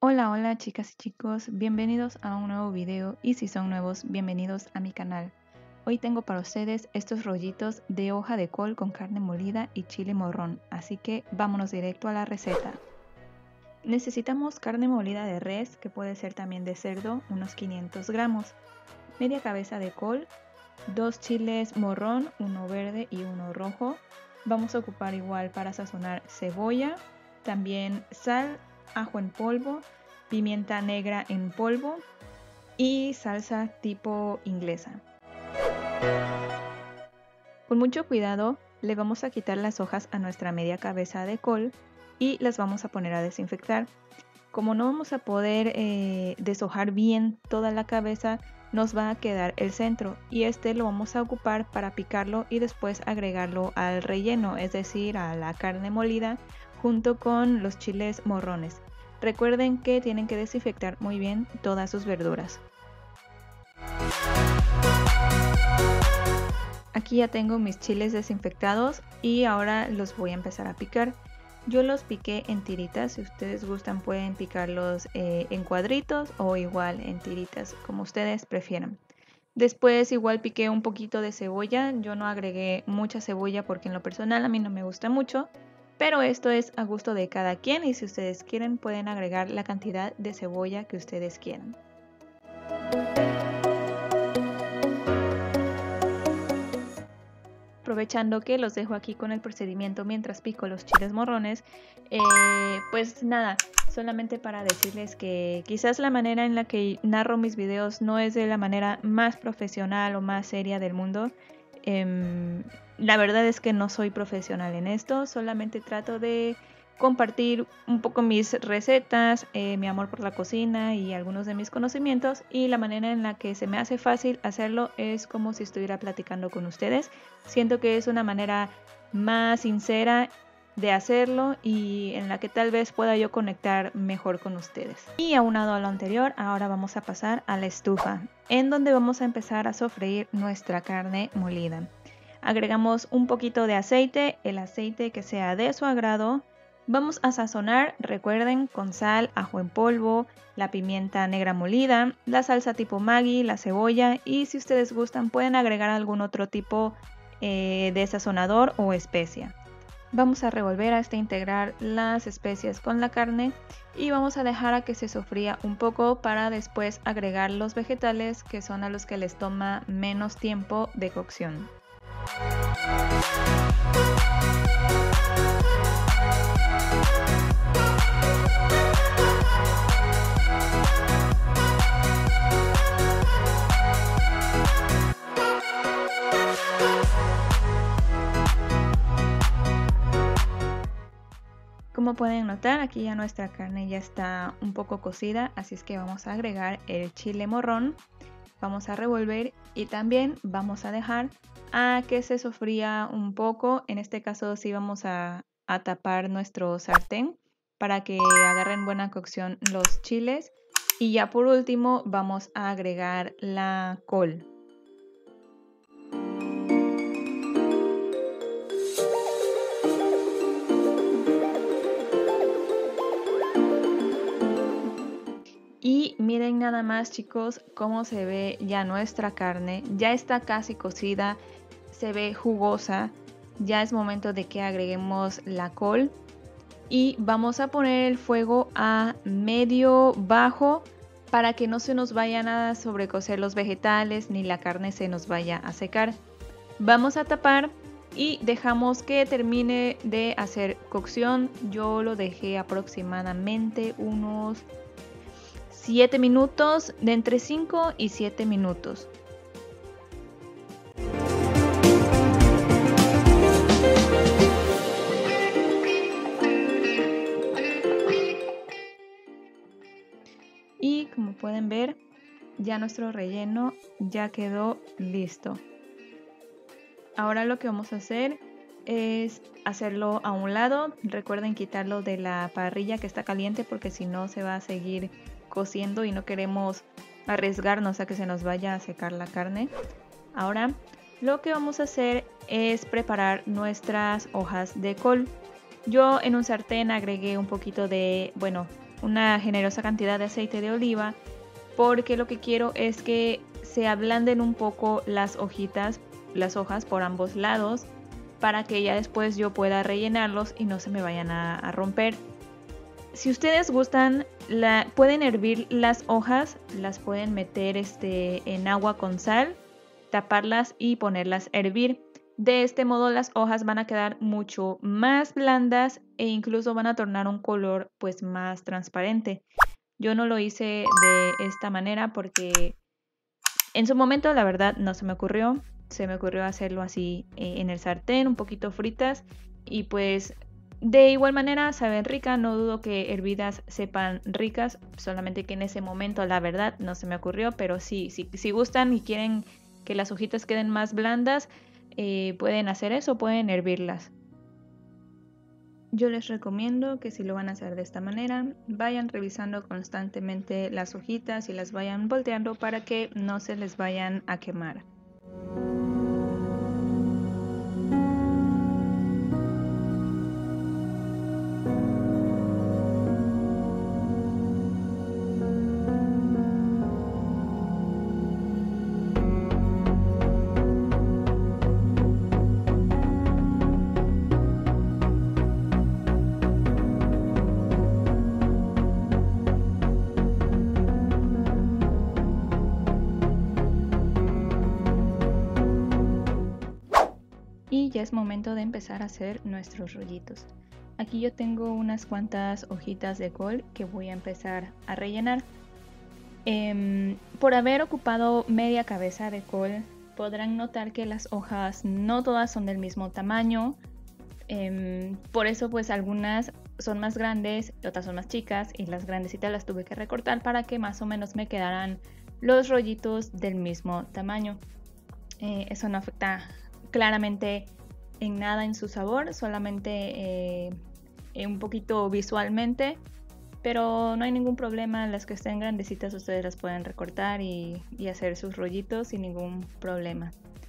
Hola, hola chicas y chicos, bienvenidos a un nuevo video y si son nuevos, bienvenidos a mi canal. Hoy tengo para ustedes estos rollitos de hoja de col con carne molida y chile morrón, así que vámonos directo a la receta. Necesitamos carne molida de res, que puede ser también de cerdo, unos 500 gramos, media cabeza de col, 2 chiles morrón, uno verde y uno rojo. Vamos a ocupar igual para sazonar cebolla, también sal, ajo en polvo, pimienta negra en polvo y salsa tipo inglesa. Con mucho cuidado le vamos a quitar las hojas a nuestra media cabeza de col y las vamos a poner a desinfectar. Como no vamos a poder deshojar bien toda la cabeza, nos va a quedar el centro y este lo vamos a ocupar para picarlo y después agregarlo al relleno, es decir, a la carne molida junto con los chiles morrones. Recuerden que tienen que desinfectar muy bien todas sus verduras. Aquí ya tengo mis chiles desinfectados y ahora los voy a empezar a picar. Yo los piqué en tiritas, si ustedes gustan pueden picarlos en cuadritos o igual en tiritas, como ustedes prefieran. Después igual piqué un poquito de cebolla, yo no agregué mucha cebolla porque en lo personal a mí no me gusta mucho, pero esto es a gusto de cada quien y si ustedes quieren pueden agregar la cantidad de cebolla que ustedes quieran. Aprovechando que los dejo aquí con el procedimiento mientras pico los chiles morrones, pues nada, solamente para decirles que quizás la manera en la que narro mis videos no es de la manera más profesional o más seria del mundo. La verdad es que no soy profesional en esto, solamente trato de compartir un poco mis recetas, mi amor por la cocina y algunos de mis conocimientos, y la manera en la que se me hace fácil hacerlo es como si estuviera platicando con ustedes. Siento que es una manera más sincera de hacerlo y en la que tal vez pueda yo conectar mejor con ustedes. Y aunado a lo anterior, ahora vamos a pasar a la estufa, en donde vamos a empezar a sofreír nuestra carne molida. Agregamos un poquito de aceite, el aceite que sea de su agrado. Vamos a sazonar, recuerden, con sal, ajo en polvo, la pimienta negra molida, la salsa tipo Maggi, la cebolla y si ustedes gustan pueden agregar algún otro tipo de sazonador o especia. Vamos a revolver hasta integrar las especias con la carne y vamos a dejar a que se sofría un poco para después agregar los vegetales que son a los que les toma menos tiempo de cocción. Como pueden notar, aquí ya nuestra carne ya está un poco cocida, así es que vamos a agregar el chile morrón, vamos a revolver y también vamos a dejar a que se sofría un poco. En este caso sí vamos a tapar nuestro sartén para que agarren buena cocción los chiles y ya por último vamos a agregar la col. Y miren nada más chicos cómo se ve ya nuestra carne, ya está casi cocida, se ve jugosa, ya es momento de que agreguemos la col y vamos a poner el fuego a medio bajo para que no se nos vayan a sobrecocer los vegetales ni la carne se nos vaya a secar. Vamos a tapar y dejamos que termine de hacer cocción. Yo lo dejé aproximadamente unos 7 minutos, de entre 5 y 7 minutos. Y como pueden ver, ya nuestro relleno ya quedó listo. Ahora lo que vamos a hacer es hacerlo a un lado. Recuerden quitarlo de la parrilla que está caliente porque si no se va a seguir cociendo y no queremos arriesgarnos a que se nos vaya a secar la carne. Ahora lo que vamos a hacer es preparar nuestras hojas de col. Yo en un sartén agregué un poquito de, una generosa cantidad de aceite de oliva, porque lo que quiero es que se ablanden un poco las hojitas, las hojas por ambos lados, para que ya después yo pueda rellenarlos y no se me vayan a romper. Si ustedes gustan, pueden hervir las hojas, las pueden meter en agua con sal, taparlas y ponerlas a hervir. De este modo las hojas van a quedar mucho más blandas e incluso van a tornar un color pues más transparente. Yo no lo hice de esta manera porque en su momento la verdad no se me ocurrió. Se me ocurrió hacerlo así en el sartén, un poquito fritas, y pues de igual manera saben rica. No dudo que hervidas sepan ricas, solamente que en ese momento la verdad no se me ocurrió, pero sí, si gustan y quieren que las hojitas queden más blandas, pueden hacer eso, pueden hervirlas. Yo les recomiendo que si lo van a hacer de esta manera, vayan revisando constantemente las hojitas y las vayan volteando para que no se les vayan a quemar. Y ya es momento de empezar a hacer nuestros rollitos. Aquí yo tengo unas cuantas hojitas de col que voy a empezar a rellenar. Por haber ocupado media cabeza de col, podrán notar que las hojas no todas son del mismo tamaño. Por eso pues algunas son más grandes, otras son más chicas, y las grandecitas las tuve que recortar para que más o menos me quedaran los rollitos del mismo tamaño. Eso no afecta claramente en nada en su sabor, solamente un poquito visualmente, pero no hay ningún problema. Las que estén grandecitas ustedes las pueden recortar y hacer sus rollitos sin ningún problema.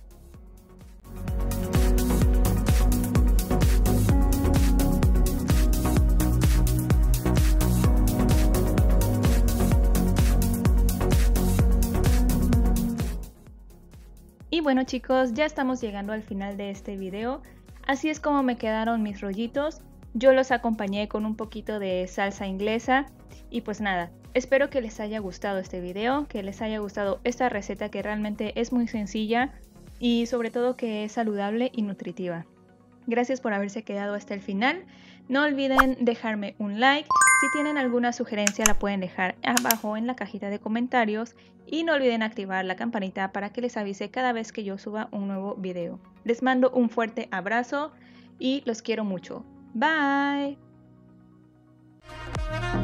Y bueno chicos, ya estamos llegando al final de este video. Así es como me quedaron mis rollitos. Yo los acompañé con un poquito de salsa inglesa. Y pues nada, espero que les haya gustado este video, que les haya gustado esta receta que realmente es muy sencilla y sobre todo que es saludable y nutritiva. Gracias por haberse quedado hasta el final. No olviden dejarme un like. Si tienen alguna sugerencia la pueden dejar abajo en la cajita de comentarios. Y no olviden activar la campanita para que les avise cada vez que yo suba un nuevo video. Les mando un fuerte abrazo y los quiero mucho. Bye.